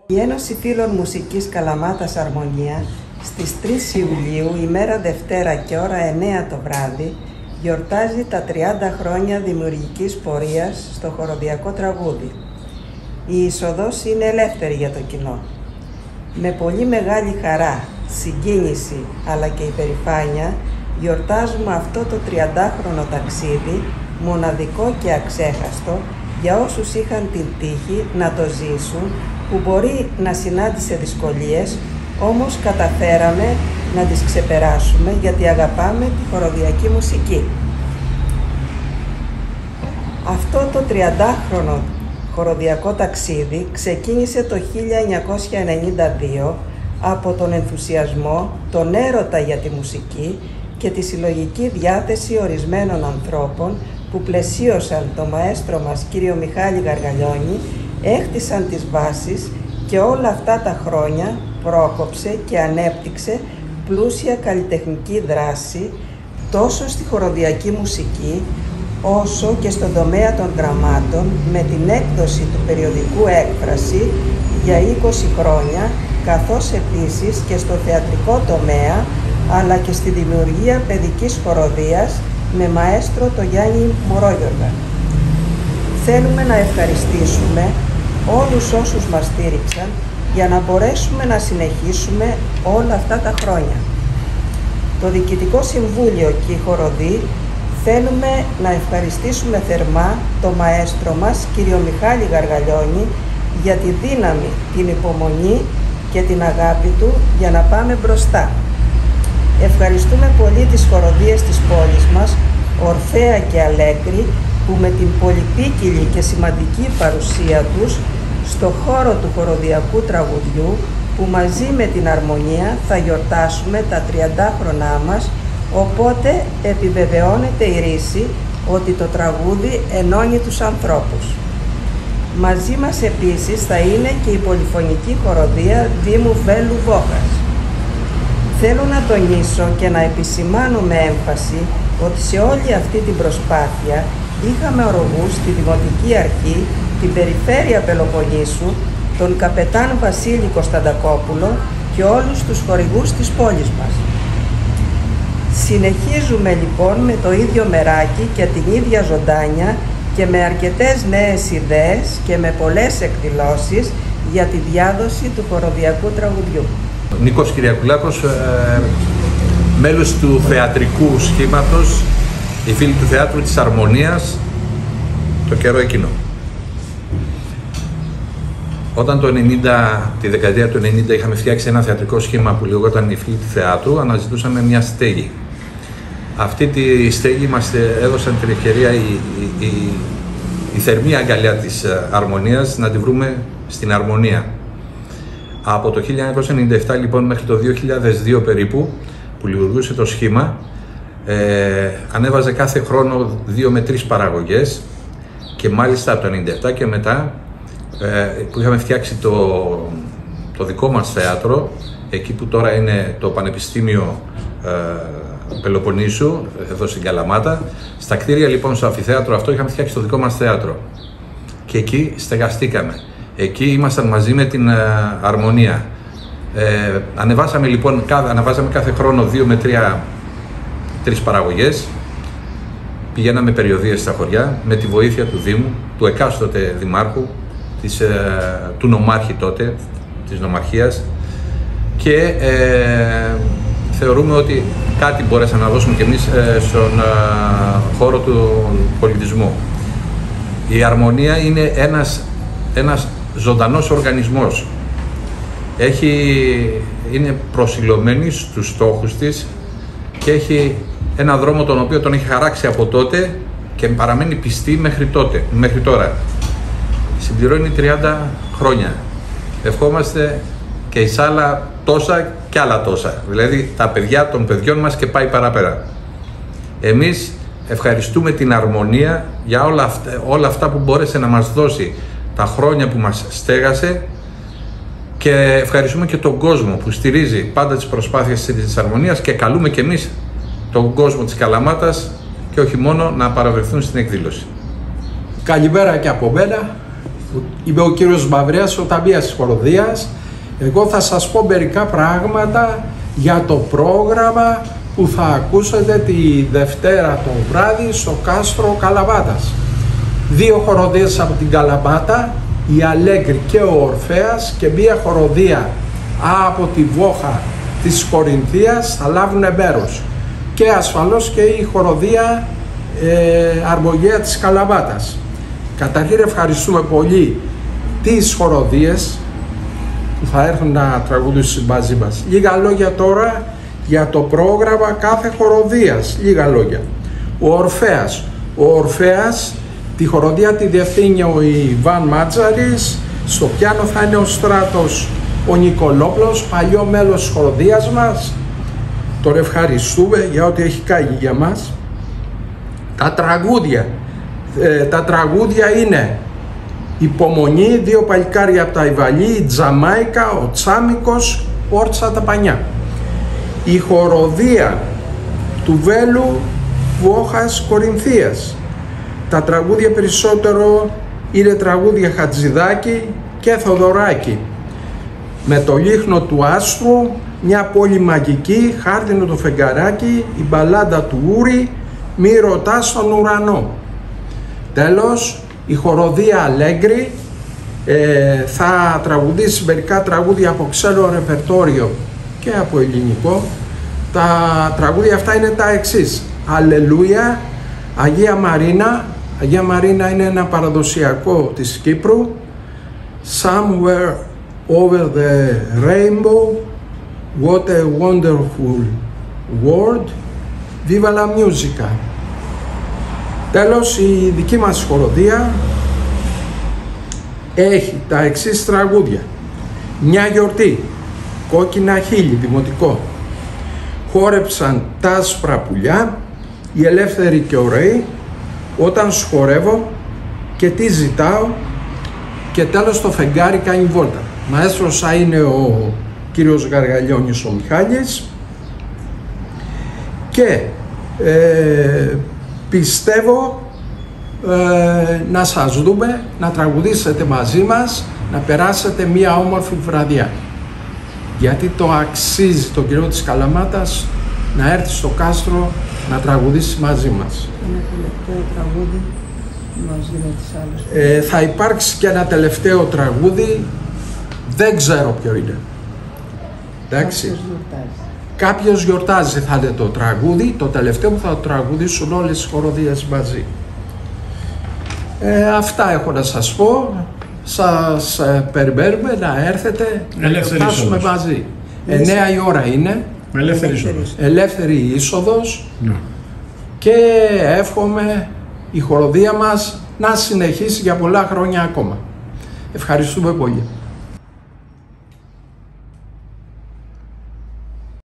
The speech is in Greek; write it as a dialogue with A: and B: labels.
A: Η Ένωση Φίλων Μουσικής Καλαμάτας Αρμονία στις 3 Ιουλίου, ημέρα Δευτέρα και ώρα 9 το βράδυ, γιορτάζει τα 30 χρόνια δημιουργικής πορείας στο χοροδιακό τραγούδι. Η είσοδος είναι ελεύθερη για το κοινό. Με πολύ μεγάλη χαρά, συγκίνηση αλλά και υπερηφάνεια γιορτάζουμε αυτό το 30χρονο ταξίδι, μοναδικό και αξέχαστο για όσους είχαν την τύχη να το ζήσουν, που μπορεί να συνάντησε δυσκολίες, όμως καταφέραμε να τις ξεπεράσουμε γιατί αγαπάμε τη χοροδιακή μουσική. Αυτό το 30χρονο χοροδιακό ταξίδι ξεκίνησε το 1992 από τον ενθουσιασμό, τον έρωτα για τη μουσική και τη συλλογική διάθεση ορισμένων ανθρώπων που πλαισίωσαν το μαέστρο μας κύριο Μιχάλη Γαργαλιώνη, έχτισαν τις βάσεις και όλα αυτά τα χρόνια πρόκοψε και ανέπτυξε πλούσια καλλιτεχνική δράση τόσο στη χοροδιακή μουσική όσο και στον τομέα των γραμμάτων, με την έκδοση του περιοδικού Έκφραση για 20 χρόνια, καθώς επίσης και στο θεατρικό τομέα αλλά και στη δημιουργία παιδικής χοροδίας με μαέστρο το Γιάννη Μωρόγιοργα. Θέλουμε να ευχαριστήσουμε όλους όσους μας στήριξαν για να μπορέσουμε να συνεχίσουμε όλα αυτά τα χρόνια. Το Διοικητικό Συμβούλιο και οι χοροδοί θέλουμε να ευχαριστήσουμε θερμά το μαέστρο μας, κύριο Μιχάλη Γαργαλιώνη, για τη δύναμη, την υπομονή και την αγάπη του για να πάμε μπροστά. Ευχαριστούμε πολύ τις χοροδίες της πόλης μας, Ορφέα και Αλέγκρη, που με την πολυπίκυλη και σημαντική παρουσία τους στο χώρο του χοροδιακού τραγουδιού, που μαζί με την Αρμονία θα γιορτάσουμε τα 30χρονά μας, οπότε επιβεβαιώνεται η ρίση ότι το τραγούδι ενώνει τους ανθρώπους. Μαζί μας επίσης θα είναι και η πολυφωνική χοροδία Δήμου Βέλου Βόχας. Θέλω να τονίσω και να επισημάνω με έμφαση ότι σε όλη αυτή την προσπάθεια είχαμε ορογούς στη Δημοτική Αρχή, την Περιφέρεια Πελοποννήσου, τον καπετάν Βασίλη Κωνσταντακόπουλο και όλους τους χορηγούς της πόλης μας. Συνεχίζουμε λοιπόν με το ίδιο μεράκι και την ίδια ζωντάνια και με αρκετές νέες ιδέες και με πολλές εκδηλώσεις για τη διάδοση του χοροδιακού τραγουδιού.
B: Νίκος Κυριακουλάκος, μέλος του θεατρικού σχήματος, οι φίλοι του θεάτρου της Αρμονίας, το καιρό εκείνο. Όταν τη δεκαετία του 90 είχαμε φτιάξει ένα θεατρικό σχήμα που λεγόταν οι φίλοι του θεάτρου, αναζητούσαμε μια στέγη. Αυτή τη στέγη μας έδωσαν την ευκαιρία η θερμή αγκαλιά της Αρμονίας να τη βρούμε στην Αρμονία. Από το 1997 λοιπόν μέχρι το 2002 περίπου, που λειτουργούσε το σχήμα, ανέβαζε κάθε χρόνο 2 με 3 παραγωγές, και μάλιστα από το 1997 και μετά, που είχαμε φτιάξει το δικό μας θέατρο, εκεί που τώρα είναι το Πανεπιστήμιο Πελοποννήσου, εδώ στην Καλαμάτα. Στα κτίρια λοιπόν, στο αμφιθέατρο αυτό, είχαμε φτιάξει το δικό μας θέατρο και εκεί στεγαστήκαμε. Εκεί ήμασταν μαζί με την Αρμονία. Ανεβάσαμε λοιπόν, αναβάζαμε κάθε χρόνο 2 με 3 παραγωγές. Πηγαίναμε περιοδίες στα χωριά με τη βοήθεια του Δήμου, του εκάστοτε Δημάρχου, του Νομάρχη τότε, της Νομαρχίας, και θεωρούμε ότι κάτι μπορέσαμε να δώσουμε κι εμείς στον χώρο του πολιτισμού. Η Αρμονία είναι ένας ζωντανός οργανισμός. Είναι προσιλωμένη στους στόχους της και έχει ένα δρόμο τον οποίο τον έχει χαράξει από τότε και παραμένει πιστή μέχρι τώρα. Συμπληρώνει 30 χρόνια. Ευχόμαστε και εις άλλα τόσα και άλλα τόσα. Δηλαδή τα παιδιά των παιδιών μας και πάει παραπέρα. Εμείς ευχαριστούμε την Αρμονία για όλα αυτά που μπόρεσε να μας δώσει τα χρόνια που μας στέγασε, και ευχαριστούμε και τον κόσμο που στηρίζει πάντα τις προσπάθειες της Αρμονίας, και καλούμε και εμείς τον κόσμο της Καλαμάτας και όχι μόνο να παραβρεθούν στην εκδήλωση.
C: Καλημέρα και από μένα. Είμαι ο κύριος Μπαβρέας, ο ταμείας της χοροδίας. Εγώ θα σας πω μερικά πράγματα για το πρόγραμμα που θα ακούσετε τη Δευτέρα το βράδυ στο κάστρο Καλαμάτας. 2 χοροδίες από την Καλαμάτα, η Αλέγκρη και ο Ορφέας, και μία χοροδία από τη Βόχα της Κορινθίας θα λάβουν μέρος. Και ασφαλώς και η χοροδία Αρμογέα της Καλαμάτας. Καταρχήν ευχαριστούμε πολύ τις χοροδίες που θα έρθουν να τραγουδήσουν μαζί μας. Λίγα λόγια τώρα για το πρόγραμμα κάθε χοροδίας. Λίγα λόγια. Ο Ορφέας. Ο Ορφέας, τη χοροδία τη διευθύνει ο Ιβάν Μάτζαρης. Στο πιάνο θα είναι ο Στράτος ο Νικολόπλος, παλιό μέλος της χοροδίας μας. Τον ευχαριστούμε για ό,τι έχει κάνει για μας. Τα τραγούδια είναι Υπομονή, 2 παλικάρια από τα Ιβαλή, η Τζαμάικα, ο Τσάμικος, Όρτσα τα Πανιά. Η χοροδία του Βέλου, Βόχας, Κορινθίας. Τα τραγούδια περισσότερο είναι τραγούδια Χατζηδάκη και Θοδωράκη. Με το λίχνο του άστρου, μια πόλη μαγική, χάρτινο το φεγγαράκι, η μπαλάντα του Ούρη, μη ρωτάς στον ουρανό. Τέλος, η χοροδία Αλέγκρη θα τραγουδήσει μερικά τραγούδια από ξένο ρεπερτόριο και από ελληνικό. Τα τραγούδια αυτά είναι τα εξής: Αλληλούια, Αγία Μαρίνα. Αγία Μαρίνα είναι ένα παραδοσιακό της Κύπρου. Somewhere over the rainbow, what a wonderful world, viva la musica. Τέλος, η δική μας χοροδία έχει τα εξής τραγούδια: Μια γιορτή, Κόκκινα χείλη, δημοτικό, Χόρεψαν τα άσπρα πουλιά, Οι ελεύθεροι και ωραίοι, Όταν σου χορεύω και τι ζητάω, και τέλος το φεγγάρι κάνει βόλτα. Μαέστρος θα είναι ο κύριος Γαργαλιώνης ο Μιχάλης, και πιστεύω να σας δούμε, να τραγουδήσετε μαζί μας, να περάσετε μία όμορφη βραδιά. Γιατί το αξίζει τον κύριο της Καλαμάτας να έρθει στο κάστρο να τραγουδήσει μαζί μας.
A: Ένα τελευταίο τραγούδι μαζί με τις άλλες.
C: Θα υπάρξει και ένα τελευταίο τραγούδι, δεν ξέρω ποιο είναι. Εντάξει. Κάποιος γιορτάζει θα είναι το τραγούδι, το τελευταίο που θα το τραγουδήσουν όλες οι χοροδίες μαζί. Αυτά έχω να σας πω. Σας περιμένουμε να έρθετε να γιορτάσουμε μαζί. 9 η ώρα είναι. Ελεύθερη είσοδος. Ναι. Και εύχομαι η χοροδία μας να συνεχίσει για πολλά χρόνια ακόμα. Ευχαριστούμε πολύ.